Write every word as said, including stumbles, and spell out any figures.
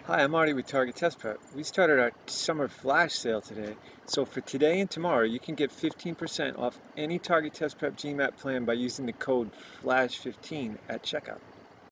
Hi, I'm Marty with Target Test Prep. We started our summer flash sale today. So for today and tomorrow, you can get fifteen percent off any Target Test Prep G MAT plan by using the code flash fifteen at checkout.